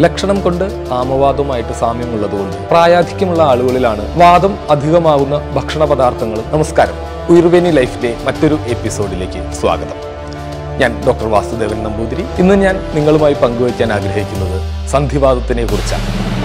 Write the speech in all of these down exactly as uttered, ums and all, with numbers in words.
ലക്ഷണം കൊണ്ട് ആമവാദവുമായിട്ട് സാമ്യമുള്ളതുകൊണ്ട് പ്രായാധിക്യമുള്ള ആളുകളിലാണ് വാദം അധികമാവുന്ന ഭക്ഷണ പദാർത്ഥങ്ങൾ. നമസ്കാരം, ഉയർവേനി ലൈഫിലെ മറ്റൊരു എപ്പിസോഡിലേക്ക് സ്വാഗതം. ഞാൻ ഡോക്ടർ വാസുദേവൻ നമ്പൂതിരി. ഇന്ന് ഞാൻ നിങ്ങളുമായി പങ്കുവയ്ക്കാൻ ആഗ്രഹിക്കുന്നത് സന്ധിവാതത്തിനെ കുറിച്ചാണ്.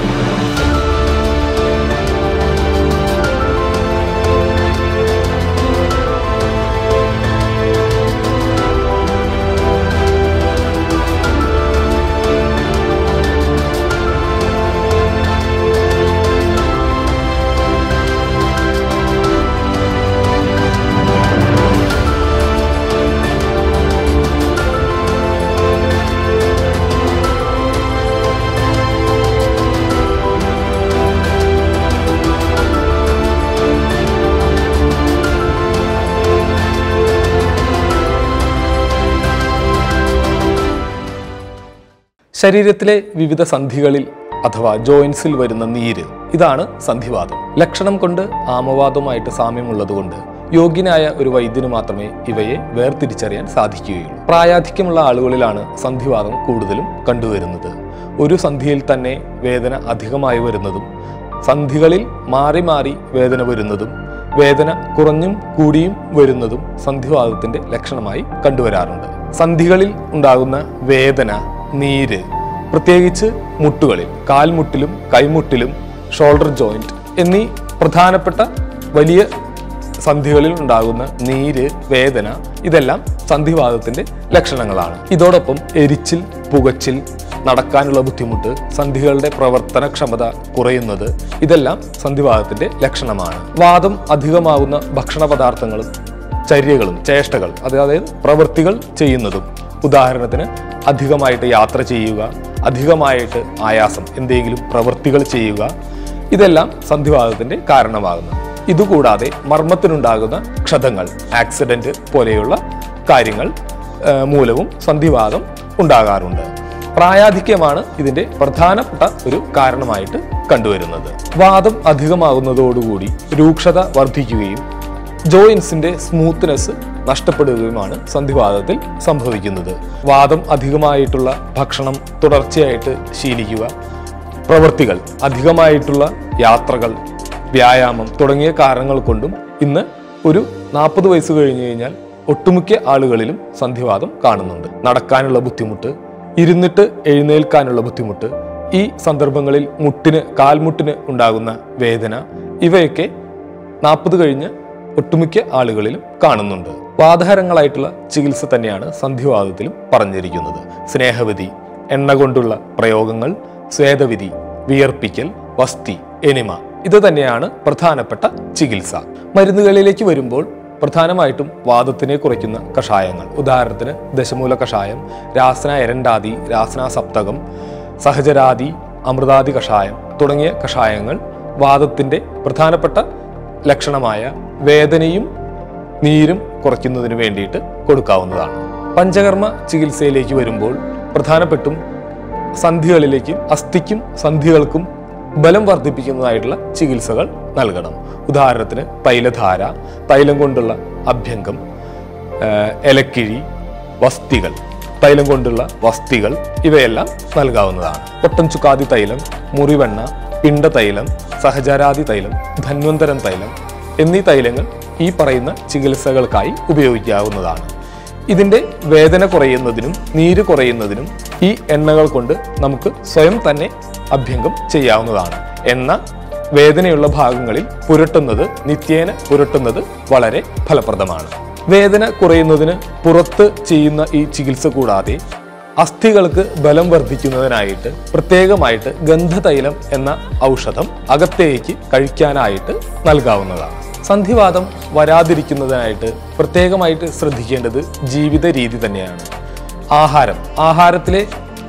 ശരീരത്തിലെ വിവിധ സന്ധികളിൽ അഥവാ ജോയിൻസിൽ വരുന്ന നീര്, ഇതാണ് സന്ധിവാതം. ലക്ഷണം കൊണ്ട് ആമവാദവുമായിട്ട് സാമ്യമുള്ളതുകൊണ്ട് യോഗ്യനായ ഒരു വൈദ്യന് മാത്രമേ ഇവയെ വേർതിരിച്ചറിയാൻ സാധിക്കുകയുള്ളൂ. പ്രായാധിക്യമുള്ള ആളുകളിലാണ് സന്ധിവാതം കൂടുതലും കണ്ടുവരുന്നത്. ഒരു സന്ധിയിൽ തന്നെ വേദന അധികമായി വരുന്നതും, സന്ധികളിൽ മാറി മാറി വേദന വരുന്നതും, വേദന കുറഞ്ഞും കൂടിയും വരുന്നതും സന്ധിവാതത്തിന്റെ ലക്ഷണമായി കണ്ടുവരാറുണ്ട്. സന്ധികളിൽ ഉണ്ടാകുന്ന വേദന, നീര്, പ്രത്യേകിച്ച് മുട്ടുകളിൽ, കാൽമുട്ടിലും കൈമുട്ടിലും ഷോൾഡർ ജോയിന്റ് എന്നീ പ്രധാനപ്പെട്ട വലിയ സന്ധികളിൽ ഉണ്ടാകുന്ന നീര്, വേദന, ഇതെല്ലാം സന്ധിവാതത്തിന്റെ ലക്ഷണങ്ങളാണ്. ഇതോടൊപ്പം എരിച്ചിൽ, പുകച്ചിൽ, നടക്കാനുള്ള ബുദ്ധിമുട്ട്, സന്ധികളുടെ പ്രവർത്തനക്ഷമത കുറയുന്നത്, ഇതെല്ലാം സന്ധിവാതത്തിന്റെ ലക്ഷണമാണ്. വാദം അധികമാകുന്ന ഭക്ഷണ പദാർത്ഥങ്ങളും ചര്യകളും ചേഷ്ടകൾ, അതായത് പ്രവൃത്തികൾ ചെയ്യുന്നതും, ഉദാഹരണത്തിന് അധികമായിട്ട് യാത്ര ചെയ്യുക, അധികമായിട്ട് ആയാസം, എന്തെങ്കിലും പ്രവൃത്തികൾ ചെയ്യുക, ഇതെല്ലാം സന്ധിവാതത്തിന്റെ കാരണമാകുന്നു. ഇതുകൂടാതെ മർമ്മത്തിനുണ്ടാകുന്ന ക്ഷതങ്ങൾ, ആക്സിഡന്റ് പോലെയുള്ള കാര്യങ്ങൾ മൂലവും സന്ധിവാതം ഉണ്ടാകാറുണ്ട്. പ്രായാധിക്യമാണ് ഇതിന്റെ പ്രധാനപ്പെട്ട ഒരു കാരണമായിട്ട് കണ്ടുവരുന്നത്. വാദം അധികമാകുന്നതോടുകൂടി രൂക്ഷത വർദ്ധിക്കുകയും ജോയിൻസിന്റെ സ്മൂത്ത്നെസ് നഷ്ടപ്പെടുകയുമാണ് സന്ധിവാതത്തിൽ സംഭവിക്കുന്നത്. വാദം അധികമായിട്ടുള്ള ഭക്ഷണം തുടർച്ചയായിട്ട് ശീലിക്കുക, പ്രവൃത്തികൾ, അധികമായിട്ടുള്ള യാത്രകൾ, വ്യായാമം തുടങ്ങിയ കാരണങ്ങൾ കൊണ്ടും ഇന്ന് ഒരു നാൽപ്പത് വയസ്സ് കഴിഞ്ഞു കഴിഞ്ഞാൽ ഒട്ടുമിക്ക ആളുകളിലും സന്ധിവാതം കാണുന്നുണ്ട്. നടക്കാനുള്ള ബുദ്ധിമുട്ട്, ഇരുന്നിട്ട് എഴുന്നേൽക്കാനുള്ള ബുദ്ധിമുട്ട്, ഈ സന്ദർഭങ്ങളിൽ മുട്ടിന്, കാൽമുട്ടിന് ഉണ്ടാകുന്ന വേദന, ഇവയൊക്കെ നാൽപ്പത് കഴിഞ്ഞ് ഒട്ടുമിക്ക ആളുകളിലും കാണുന്നുണ്ട്. വാതഹരങ്ങളായിട്ടുള്ള ചികിത്സ തന്നെയാണ് സന്ധിവാതത്തിലും പറഞ്ഞിരിക്കുന്നത്. സ്നേഹവിധി, എണ്ണ കൊണ്ടുള്ള പ്രയോഗങ്ങൾ, സ്വേദവിധി, വിയർപ്പിക്കൽ, വസ്തി, എനിമ, ഇത് തന്നെയാണ് പ്രധാനപ്പെട്ട ചികിത്സ. മരുന്നുകളിലേക്ക് വരുമ്പോൾ പ്രധാനമായിട്ടും വാദത്തിനെ കുറയ്ക്കുന്ന കഷായങ്ങൾ, ഉദാഹരണത്തിന് ദശമൂല കഷായം, രാസന എരണ്ടാതി, രാസന സപ്തകം, സഹചരാതി, അമൃതാതി കഷായം തുടങ്ങിയ കഷായങ്ങൾ വാദത്തിന്റെ പ്രധാനപ്പെട്ട ലക്ഷണമായ വേദനയും നീരും കുറയ്ക്കുന്നതിന് വേണ്ടിയിട്ട് കൊടുക്കാവുന്നതാണ്. പഞ്ചകർമ്മ ചികിത്സയിലേക്ക് വരുമ്പോൾ പ്രധാനപ്പെട്ടും സന്ധികളിലേക്കും അസ്ഥിക്കും സന്ധികൾക്കും ബലം വർദ്ധിപ്പിക്കുന്നതായിട്ടുള്ള ചികിത്സകൾ നൽകണം. ഉദാഹരണത്തിന് തൈലധാര, തൈലം കൊണ്ടുള്ള അഭ്യംഗം, എലക്കിഴി, വസ്തികൾ, തൈലം കൊണ്ടുള്ള വസ്തികൾ, ഇവയെല്ലാം നൽകാവുന്നതാണ്. പൊട്ടൻ ചുക്കാതി തൈലം, മുറിവെണ്ണ, പിണ്ടതൈലം, സഹചരാതി തൈലം, ധന്വന്തരം തൈലം എന്നീ തൈലങ്ങൾ ഈ പറയുന്ന ചികിത്സകൾക്കായി ഉപയോഗിക്കാവുന്നതാണ്. ഇതിൻ്റെ വേദന കുറയുന്നതിനും നീര് കുറയുന്നതിനും ഈ എണ്ണകൾ കൊണ്ട് നമുക്ക് സ്വയം തന്നെ അഭ്യംഗം ചെയ്യാവുന്നതാണ്. എണ്ണ വേദനയുള്ള ഭാഗങ്ങളിൽ പുരട്ടുന്നത്, നിത്യേന പുരട്ടുന്നത് വളരെ ഫലപ്രദമാണ്. വേദന കുറയുന്നതിന് പുറത്ത് ചെയ്യുന്ന ഈ ചികിത്സ കൂടാതെ അസ്ഥികൾക്ക് ബലം വർദ്ധിക്കുന്നതിനായിട്ട് പ്രത്യേകമായിട്ട് ഗന്ധതൈലം എന്ന ഔഷധം അകത്തേക്ക് കഴിക്കാനായിട്ട് നൽകാവുന്നതാണ്. സന്ധിവാതം വരാതിരിക്കുന്നതിനായിട്ട് പ്രത്യേകമായിട്ട് ശ്രദ്ധിക്കേണ്ടത് ജീവിത രീതി തന്നെയാണ്. ആഹാരം, ആഹാരത്തിലെ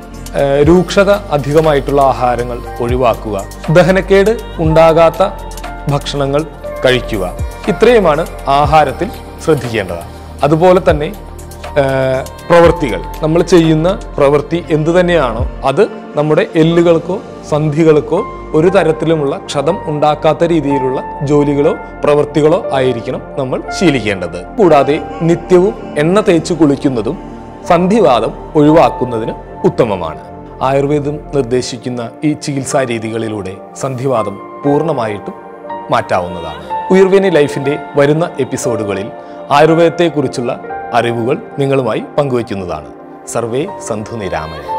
രൂക്ഷത അധികമായിട്ടുള്ള ആഹാരങ്ങൾ ഒഴിവാക്കുക, ദഹനക്കേട് ഉണ്ടാകാത്ത ഭക്ഷണങ്ങൾ കഴിക്കുക, ഇത്രയുമാണ് ആഹാരത്തിൽ ശ്രദ്ധിക്കേണ്ടത്. അതുപോലെ തന്നെ പ്രവൃത്തികൾ, നമ്മൾ ചെയ്യുന്ന പ്രവൃത്തി എന്തു തന്നെയാണോ അത് നമ്മുടെ എല്ലുകൾക്കോ സന്ധികൾക്കോ ഒരു തരത്തിലുമുള്ള ക്ഷതം ഉണ്ടാക്കാത്ത രീതിയിലുള്ള ജോലികളോ പ്രവൃത്തികളോ ആയിരിക്കണം നമ്മൾ ശീലിക്കേണ്ടത്. കൂടാതെ നിത്യവും എണ്ണ തേച്ച് കുളിക്കുന്നതും സന്ധിവാതം ഒഴിവാക്കുന്നതിന് ഉത്തമമാണ്. ആയുർവേദം നിർദ്ദേശിക്കുന്ന ഈ ചികിത്സാ രീതികളിലൂടെ സന്ധിവാതം പൂർണ്ണമായിട്ടും മാറ്റാവുന്നതാണ്. ഉയർവേനി ലൈഫിൻ്റെ വരുന്ന എപ്പിസോഡുകളിൽ ആയുർവേദത്തെക്കുറിച്ചുള്ള അറിവുകൾ നിങ്ങളുമായി പങ്കുവയ്ക്കുന്നതാണ്. സർവേ സന്ധു നിരാമയ.